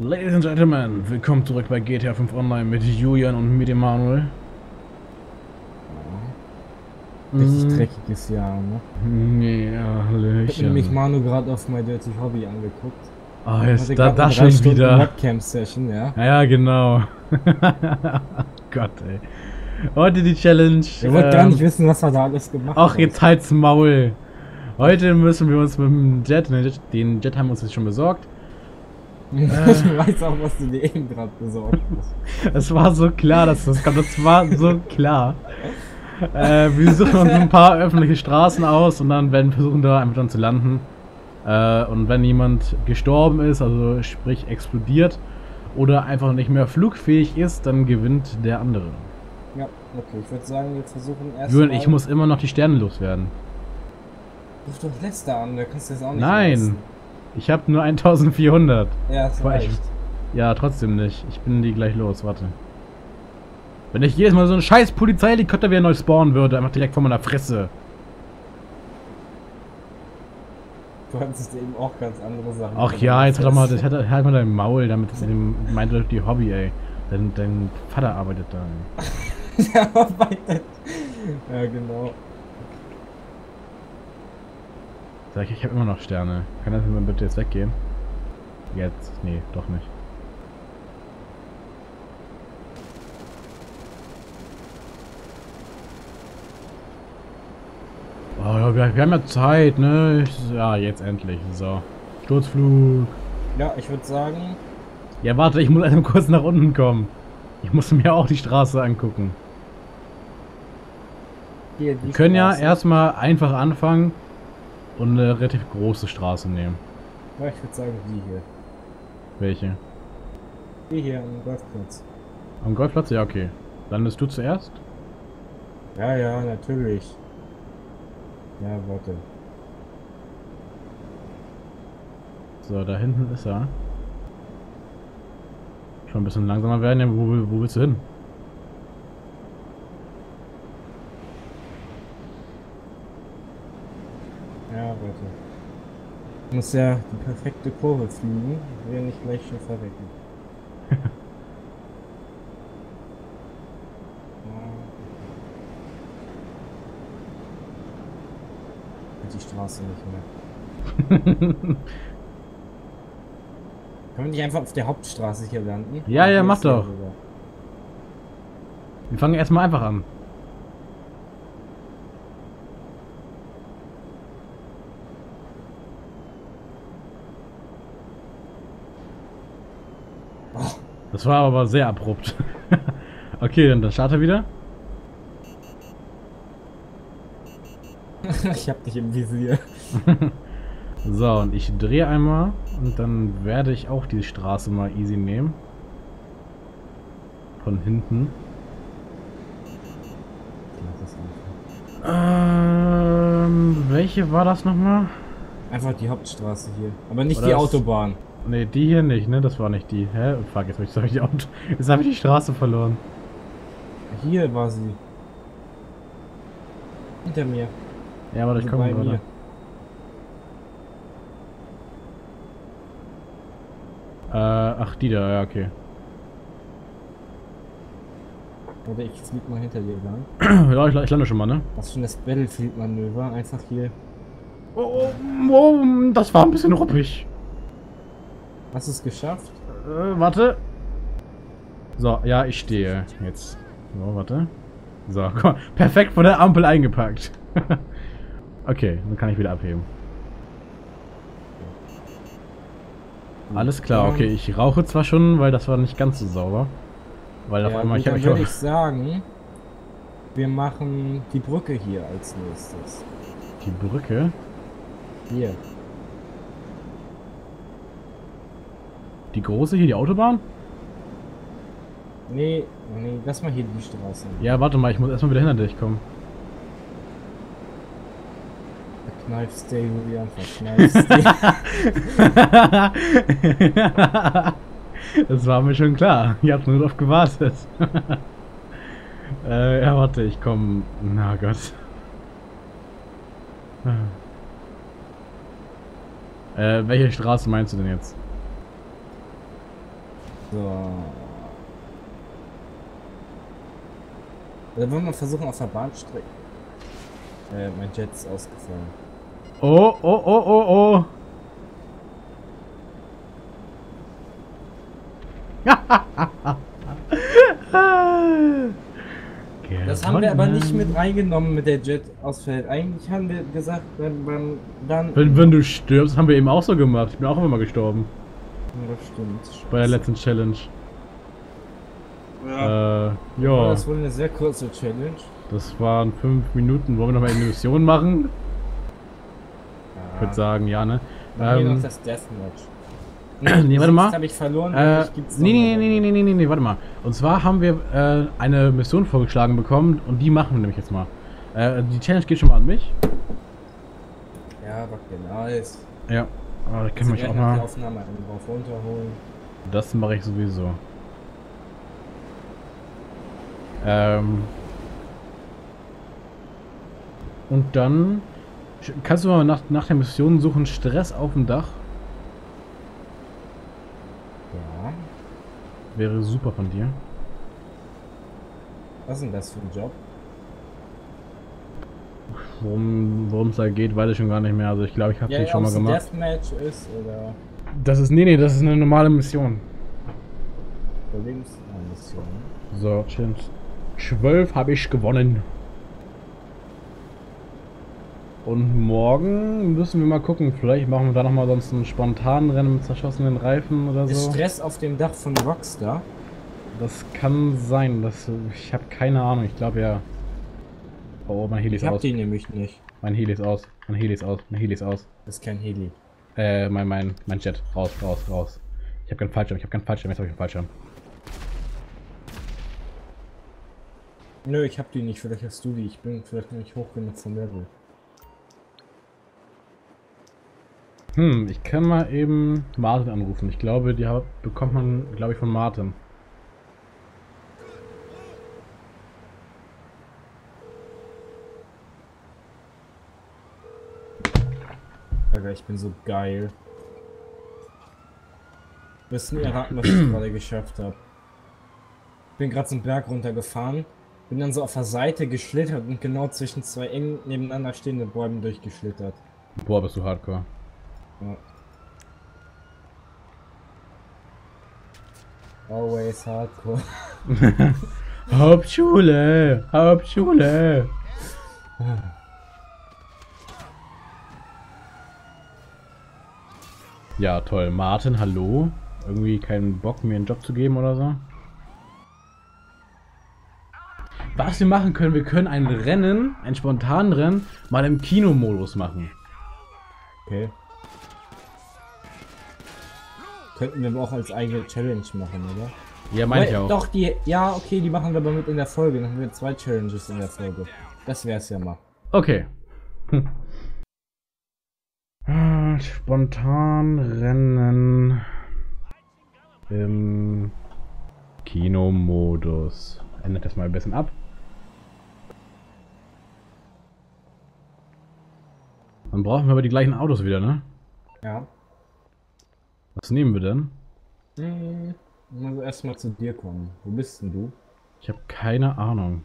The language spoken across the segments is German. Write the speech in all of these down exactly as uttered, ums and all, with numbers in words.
Ladies and Gentlemen, willkommen zurück bei G T A fünf Online mit Julian und mit Emanuel. Richtig Mm. dreckiges Jahr, ne? Ja, Ich hab Hallöchen. nämlich Manu gerade auf My Dirty Hobby angeguckt. Oh, jetzt Hatte da, grad da eine schon drei Stunden wieder. Webcam-Session, ja. Ja, ja, genau. Gott, ey. Heute die Challenge. Ihr wollt ähm, gar nicht wissen, was wir da alles gemacht haben. Ach, jetzt halt's Maul. Heute müssen wir uns mit dem Jet, den Jet, den Jet haben wir uns jetzt schon besorgt. Ich weiß auch, was du dir eben gerade besorgt hast. Es war so klar, dass das kommt. Das war so klar. Äh, wir suchen uns ein paar öffentliche Straßen aus und dann werden wir versuchen, da einfach dann zu landen. Äh, und wenn jemand gestorben ist, also sprich explodiert oder einfach nicht mehr flugfähig ist, dann gewinnt der andere. Ja, okay, ich würde sagen, wir versuchen erst Julian, mal... ich muss immer noch die Sterne loswerden. Ruf doch Lester an, da kannst du das auch nicht Nein, leisten. ich habe nur eintausendvierhundert. Ja, das War ich- reicht. Ja, trotzdem nicht. Ich bin die gleich los, warte. Wenn ich jedes Mal so ein scheiß Polizeihelikopter wieder neu spawnen würde, einfach direkt vor meiner Fresse. Du hattest eben auch ganz andere Sachen. Ach ja, jetzt hat doch mal, das hat halt mal dein Maul, damit dem meint doch die Hobby, ey. Dein, dein Vater arbeitet da, ey. Der arbeitet. Ja, genau. Sag ich, ich habe immer noch Sterne. Kann das mal bitte jetzt weggehen? Jetzt? Nee, doch nicht. Oh, ja, wir, wir haben ja Zeit, ne? Ich- Ja, jetzt endlich. So. Sturzflug. Ja, ich würde sagen, Ja, warte, ich muss erst mal kurz nach unten kommen. Ich muss mir auch die Straße angucken. hier die Wir können ja Straße. erstmal einfach anfangen und eine relativ große Straße nehmen. Ja, ich würde sagen, die hier. Welche? Die hier am Golfplatz. Am Golfplatz? Ja, okay. Dann bist du zuerst. Ja, ja, natürlich. Ja, warte. So, da hinten ist er. Schon ein bisschen langsamer werden. Ja, wo, wo willst du hin? Ja, warte. Ich muss ja die perfekte Kurve fliegen. Ich will nicht gleich schon verrecken. Ja. Die Straße nicht mehr. Können wir nicht einfach auf der Hauptstraße hier landen? Ja, ja, Hier mach ist ja doch. sogar- Wir fangen erstmal einfach an. Oh, Das war aber sehr abrupt. Okay, dann, dann starte wieder. ich hab dich im Visier. So, und ich drehe einmal und dann werde ich auch die Straße mal easy nehmen. Von hinten. Ähm, welche war das nochmal? Einfach die Hauptstraße hier. Aber nicht Oder die das- Autobahn. Ne, die hier nicht, ne? Das war nicht die. Hä? Fuck, jetzt habe ich, hab ich die Auto. Jetzt habe ich die Straße verloren. Hier war sie. Hinter mir. Ja, warte, ich Also komme bei gerade. mir. Äh, ach, die da, ja, okay. Oder ich flieg mal hinter dir lang. Ja, ich, ich lande schon mal, ne? Was für das Battlefield-Manöver. Einfach hier. Oh, oh, oh, das war ein bisschen ruppig. Hast du es geschafft? Äh, warte. So, ja, ich stehe jetzt. So, warte. So, guck mal, perfekt von der Ampel eingepackt. Okay, dann kann ich wieder abheben. Alles klar, okay, ich rauche zwar schon, weil das war nicht ganz so sauber. Weil auf Ja, einmal gut, ich habe dann mich würde auch. ich sagen, wir machen die Brücke hier als nächstes. Die Brücke. Hier. Die große hier, die Autobahn? Nee, nee, lass mal hier die Straße. Ja, warte mal, ich muss erstmal wieder hinter dich kommen. Verkneifst der Julian, verkneifst der. Das war mir schon klar. Ich hab nur drauf gewartet. äh, ja, warte, ich komm. Na Gott. Äh, welche Straße meinst du denn jetzt? So. Oder wollen wir versuchen auf der Bahnstrecke? Äh, mein Jet ist ausgefallen. Oh, oh, oh, oh, oh. Das haben wir aber nicht mit reingenommen mit der Jet ausfällt. Eigentlich haben wir gesagt, wenn man dann... Wenn, wenn du stirbst, haben wir eben auch so gemacht. Ich bin auch immer mal gestorben. Ja, das stimmt. Bei der letzten Challenge. Ja. Äh, ja. Das wurde eine sehr kurze Challenge. Das waren fünf Minuten. Wollen wir nochmal eine Mission machen? Ja. Ich würde sagen, ja, ne? Dann ähm, ähm, noch das Deathmatch. Nee, warte mal. Habe ich verloren. Äh, nee, nee, nee, nee, nee, nee, nee, warte mal. Und zwar haben wir äh, eine Mission vorgeschlagen bekommen und die machen wir nämlich jetzt mal. Äh, die Challenge geht schon mal an mich. Ja, war nice. Ja, aber da können wir mich auch mal. Die Aufnahme drauf runterholen. Das mache ich sowieso. Ähm. Und dann kannst du mal nach, nach der Mission suchen, Stress auf dem Dach. Ja. Wäre super von dir. Was ist denn das für ein Job? Worum worum es da geht, weiß ich schon gar nicht mehr. Also ich glaube, ich habe ja, die schon mal gemacht. Deathmatch ist oder? Das ist nee, nee, das ist eine normale Mission. Überlebensmission. So, Challenge zwölf habe ich gewonnen. Und morgen müssen wir mal gucken. Vielleicht machen wir da nochmal sonst einen spontanen Rennen mit zerschossenen Reifen oder so. Ist Stress auf dem Dach von Rockstar? Das kann sein. Das, ich habe keine Ahnung. Ich glaube ja. Oh, mein Heli ist ich hab aus. Die nämlich nicht. Mein Heli ist aus. Mein Heli ist aus. Mein Heli ist aus. Das ist kein Heli. Äh, mein, mein, mein Jet. Raus, raus, raus. Ich habe keinen Fallschirm. Ich habe keinen Fallschirm. Jetzt habe ich einen Fallschirm. Nö, ich hab die nicht. Vielleicht hast du die. Ich bin vielleicht nicht hoch genug vom Level. Hm, ich kann mal eben Martin anrufen. Ich glaube, die hab, bekommt man, glaube ich, von Martin. Alter, ich bin so geil. Du wirst nie erraten, was ich gerade geschafft habe. Ich bin gerade so einen Berg runtergefahren, bin dann so auf der Seite geschlittert und genau zwischen zwei eng nebeneinander stehenden Bäumen durchgeschlittert. Boah, bist du hardcore. Ja. Always hardcore. Hauptschule! Hauptschule! Ja, toll. Martin, hallo? Irgendwie keinen Bock, mir einen Job zu geben oder so? Was wir machen können, wir können ein Rennen, ein spontanen Rennen, mal im Kinomodus machen. Okay. Könnten wir aber auch als eigene Challenge machen, oder? Ja, meine ich auch. Doch, die, ja, okay, die machen wir aber mit in der Folge. Dann haben wir zwei Challenges in der Folge. Das wär's ja mal. Okay. Hm. Spontan Rennen im Kinomodus. Ändert das mal ein bisschen ab. Dann brauchen wir aber die gleichen Autos wieder, ne? Ja. Was nehmen wir denn? Hm, also erstmal zu dir kommen. Wo bist denn du? Ich habe keine Ahnung.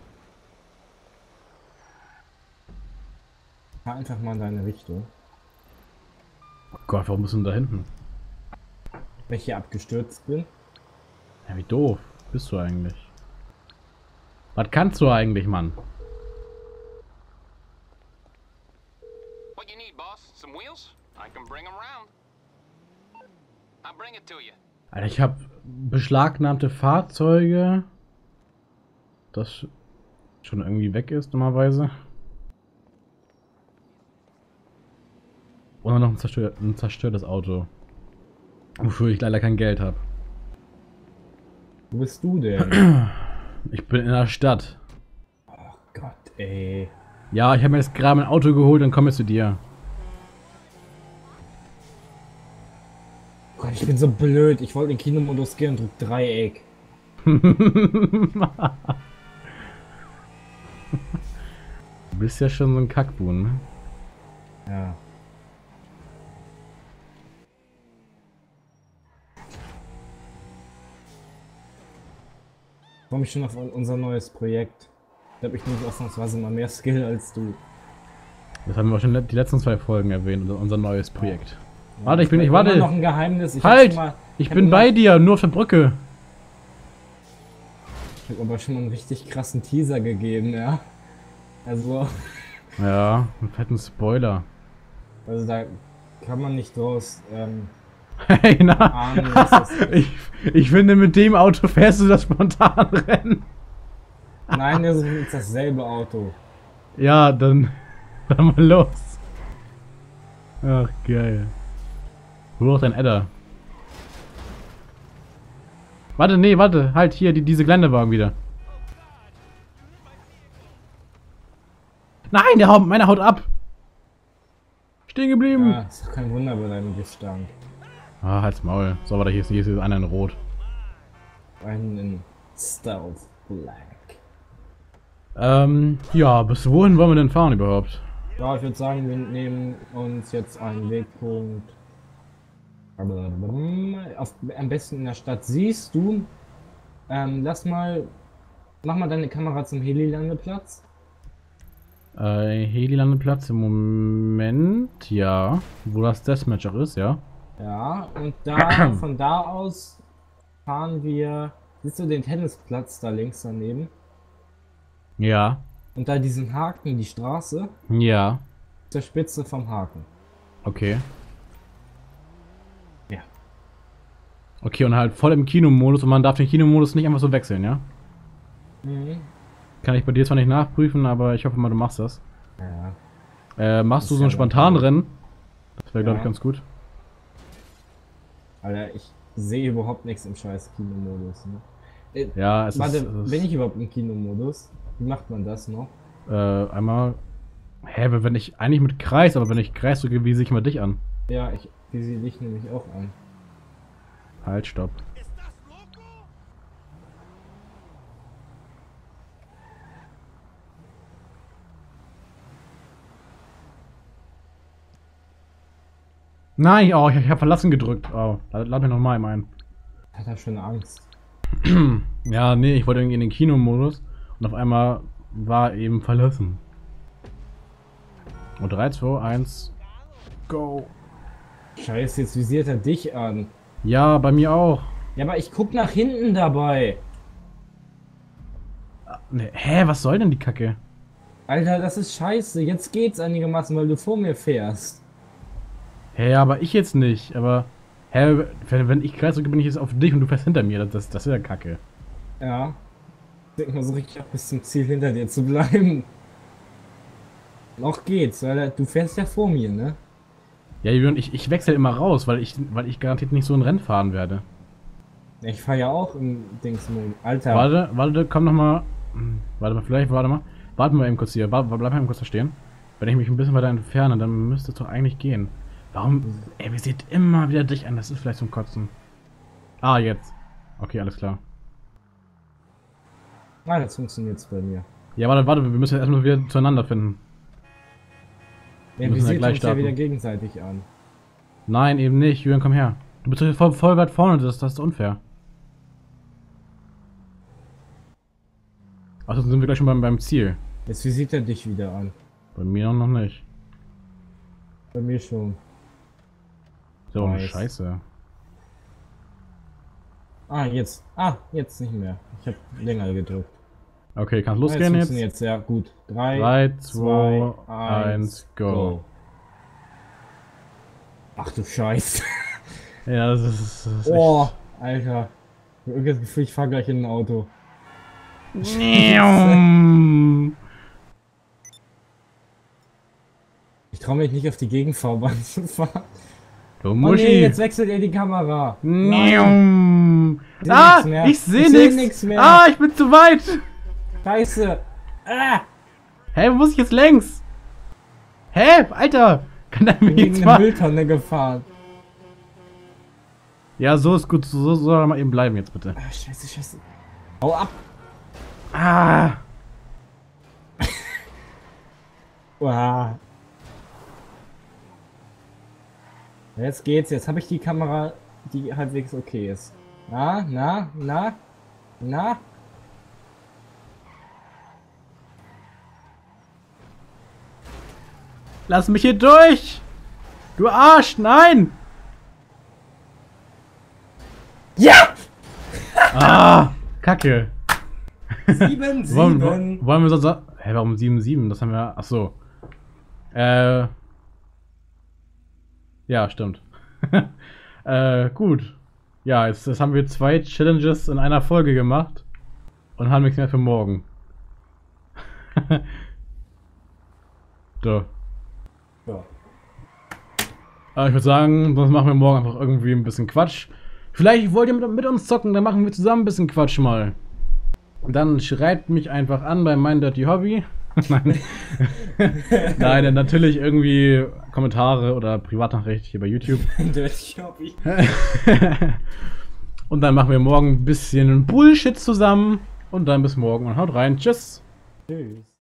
Fahr einfach mal in deine Richtung. Oh Gott, warum bist du denn da hinten? Wenn ich hier abgestürzt bin. Ja, wie doof bist du eigentlich? Was kannst du eigentlich, Mann? What you need, boss? Some wheels? I can bring them round. I'll bring it to you. Alter, ich habe beschlagnahmte Fahrzeuge, das schon irgendwie weg ist normalerweise. Und noch ein, zerstör ein zerstörtes Auto, wofür ich leider kein Geld habe. Wo bist du denn? Ich bin in der Stadt. Oh Gott, ey. Ja, ich habe mir jetzt gerade mein Auto geholt und komme zu dir. Gott, ich bin so blöd. Ich wollte in den Kinomodus gehen und drück Dreieck. Du bist ja schon so ein Kackbuhn, ne? Ja. freue mich schon auf unser neues Projekt. Ich glaube, ich nehme ausnahmsweise mal mehr Skill als du. Das haben wir schon die letzten zwei Folgen erwähnt, unser neues Projekt. Ja, Warte, ich bin, ich immer warte. noch ein Geheimnis. Ich Halt! Mal, ich ich bin bei dir, nur auf der Brücke. Ich habe aber schon mal einen richtig krassen Teaser gegeben, ja. Also, Ja, einen fetten Spoiler. also da kann man nicht draus ähm, Hey, na, ahnen, was das ist. ich, ich finde, mit dem Auto fährst du das spontan Rennen. Nein, das ist dasselbe Auto. Ja, dann, dann mal los. Ach, geil. Hol doch dein Adder. Warte, nee, warte, halt hier, die, diese Geländewagen wieder. Nein, der haut, meiner haut ab. Stehen geblieben. Ja, ist doch kein Wunder bei deinem Gestank. Ah, halt's Maul. So, warte, hier ist, hier ist einer in Rot. Einen in Stealth Black. Ähm, ja, bis wohin wollen wir denn fahren überhaupt? Ja, ich würde sagen, wir nehmen uns jetzt einen Wegpunkt. Aber auf, am besten in der Stadt. Siehst du, ähm, lass mal, mach mal deine Kamera zum Heli-Landeplatz. Äh, Heli-Landeplatz im Moment, ja. Wo das Deathmatch auch ist, ja. Ja, und da, von da aus fahren wir, siehst du den Tennisplatz da links daneben? Ja. Und da diesen Haken, die Straße, Ja. zur Spitze vom Haken. Okay. Ja. Okay, und halt voll im Kinomodus und man darf den Kinomodus nicht einfach so wechseln, ja? Mhm. Kann ich bei dir zwar nicht nachprüfen, aber ich hoffe mal, du machst das. Ja. Äh, machst du ist so ein ja Spontanrennen? Das wäre, glaube ich, Ja. ganz gut. Alter, ich sehe überhaupt nichts im scheiß Kinomodus. Ne? Äh, Ja, es warte, ist, es bin ist ich überhaupt im Kinomodus? Wie macht man das noch? äh, einmal... Hä, wenn ich eigentlich mit Kreis, aber wenn ich Kreis drücke, wie sehe ich mal dich an? Ja, ich visiere dich nämlich auch an. Halt, stopp. Nein, oh, ich, ich habe verlassen gedrückt. Oh, lad, lad mir nochmal ein. Hat er schon Angst? Ja, nee, ich wollte irgendwie in den Kinomodus und auf einmal war eben verlassen. Und drei, zwei, eins, go. Scheiße, jetzt visiert er dich an. Ja, bei mir auch. Ja, aber ich guck nach hinten dabei. Nee, hä, was soll denn die Kacke? Alter, das ist scheiße. Jetzt geht's einigermaßen, weil du vor mir fährst. Hä, aber ich jetzt nicht. Aber, hä, wenn, wenn ich Kreis drücke, bin ich jetzt auf dich und du fährst hinter mir. Das, das ist ja Kacke. Ja. Ich denk mal so richtig ab, bis zum Ziel hinter dir zu bleiben. Noch geht's, weil du fährst ja vor mir, ne? Ja, Jürgen, ich, ich wechsle immer raus, weil ich, weil ich garantiert nicht so ein Rennen fahren werde. Ich fahr ja auch im Dingsmodus. Alter. Warte, warte, komm noch mal. Hm, Warte mal, vielleicht, warte mal. Warten wir eben kurz hier. Warte, bleib mal eben kurz da stehen. Wenn ich mich ein bisschen weiter entferne, dann müsste es doch eigentlich gehen. Warum? Ey, wir sieht immer wieder dich an. Das ist vielleicht zum Kotzen. Ah, jetzt. Okay, alles klar. Ah, das funktioniert's bei mir. Ja, warte, warte, wir müssen erstmal wieder zueinander finden. Ja, müssen wir ja sehen gleich uns ja starten. wieder gegenseitig an. Nein, eben nicht. Jürgen, komm her. Du bist doch voll, voll weit vorne, das, das ist unfair. Achso, dann sind wir gleich schon beim, beim Ziel. Jetzt visiert er dich wieder an. Bei mir noch nicht. Bei mir schon. So, eine Nice. Scheiße. Ah, jetzt. Ah, jetzt nicht mehr. Ich habe länger gedrückt. Okay, kannst Ah, losgehen jetzt? jetzt? Ja, gut. drei, drei, zwei, eins, go. Ach du Scheiße. Ja, das ist, das ist echt- Oh, Alter. Ich hab irgendwie das Gefühl, ich fahr gleich in ein Auto. Ich traue mich nicht auf die Gegenfahrbahn zu fahren. Du Oh Muschi. nee, jetzt wechselt er die Kamera. Nein. seh Ah, nix mehr. ich sehe Ich seh nichts. nix mehr. Ah, ich bin zu weit. Scheiße. Ah, Hä, wo muss ich jetzt längs? Hä, Alter. Kann der bin mir gegen jetzt eine mal... Mülltonne gefahren. Ja, so ist gut. So soll er mal eben bleiben jetzt, bitte. Ah, scheiße, scheiße. Hau ab. Ah. Uah. Jetzt geht's, jetzt habe ich die Kamera, die halbwegs okay ist. Na, na, na, na. Lass mich hier durch! Du Arsch, nein! Ja! Ah, Kacke. sieben, Wollen, sieben. wollen wir sonst... Hä, warum sieben sieben? Das haben wir... Ach so. Äh... Ja, stimmt. äh, gut. Ja, jetzt, jetzt haben wir zwei Challenges in einer Folge gemacht. Und haben nichts mehr für morgen. So. Ja. Aber ich würde sagen, sonst machen wir morgen einfach irgendwie ein bisschen Quatsch. Vielleicht wollt ihr mit, mit uns zocken, dann machen wir zusammen ein bisschen Quatsch mal. Und dann schreibt mich einfach an bei mein Dirty Hobby. Nein. Nein, natürlich irgendwie Kommentare oder Privatnachricht hier bei YouTube. Dirty Hobby. Und dann machen wir morgen ein bisschen Bullshit zusammen. Und dann bis morgen und haut rein. Tschüss. Tschüss.